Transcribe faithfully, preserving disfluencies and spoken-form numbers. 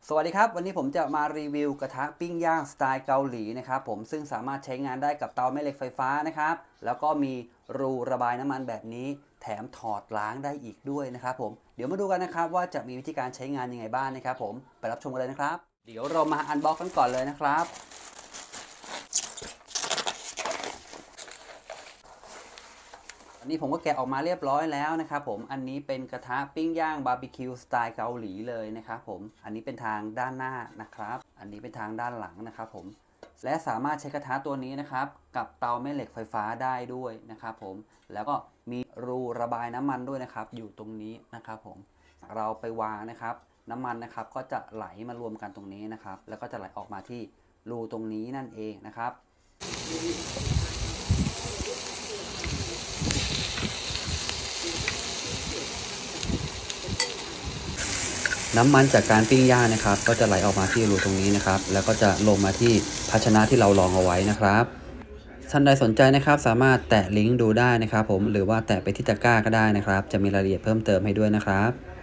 สวัสดีครับวันนี้ผมจะมารีวิวกระทะปิ้งย่างสไตล์เกาหลีนะครับผมซึ่งสามารถใช้งานได้กับเตาแม่เหล็กไฟฟ้านะครับแล้วก็มีรูระบายน้ำมันแบบนี้แถมถอดล้างได้อีกด้วยนะครับผมเดี๋ยวมาดูกันนะครับว่าจะมีวิธีการใช้งานยังไงบ้างนะครับผมไปรับชมกันเลยนะครับเดี๋ยวเรามาอันบ็อกซ์กันก่อนเลยนะครับอันนี้ผมก็แกะออกมาเรียบร้อยแล้วนะครับผมอันนี้เป็นกระทะปิ้งย่างบาร์บีคิวสไตล์เกาหลีเลยนะครับผมอันนี้เป็นทางด้านหน้านะครับอันนี้เป็นทางด้านหลังนะครับผมและสามารถใช้กระทะตัวนี้นะครับกับเตาแม่เหล็กไฟฟ้าได้ด้วยนะครับผมแล้วก็มีรูระบายน้ำมันด้วยนะครับอยู่ตรงนี้นะครับผมเราไปวางนะครับน้ำมันนะครับก็จะไหลมารวมกันตรงนี้นะครับแล้วก็จะไหลออกมาที่รูตรงนี้นั่นเองนะครับ น้ำมันจากการปิ้งย่างนะครับก็จะไหลออกมาที่รูตรงนี้นะครับแล้วก็จะลงมาที่ภาชนะที่เรารองเอาไว้นะครับท่านใดสนใจนะครับสามารถแตะลิงก์ดูได้นะครับผมหรือว่าแตะไปที่ตะกร้าก็ได้นะครับจะมีรายละเอียดเพิ่มเติมให้ด้วยนะครับ